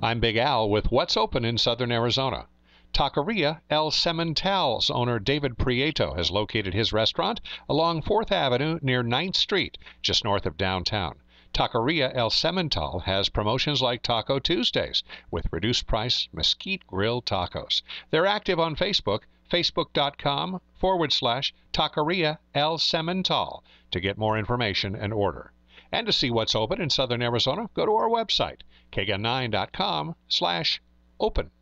I'm Big Al with what's open in southern Arizona. Taqueria El Semental's owner David Prieto has located his restaurant along 4th Avenue near 9th Street, just north of downtown. Taqueria El Semental has promotions like Taco Tuesdays with reduced price mesquite grill tacos. They're active on Facebook, facebook.com/Taqueria El Semental, to get more information and order. And to see what's open in southern Arizona, go to our website, kgan9.com/open.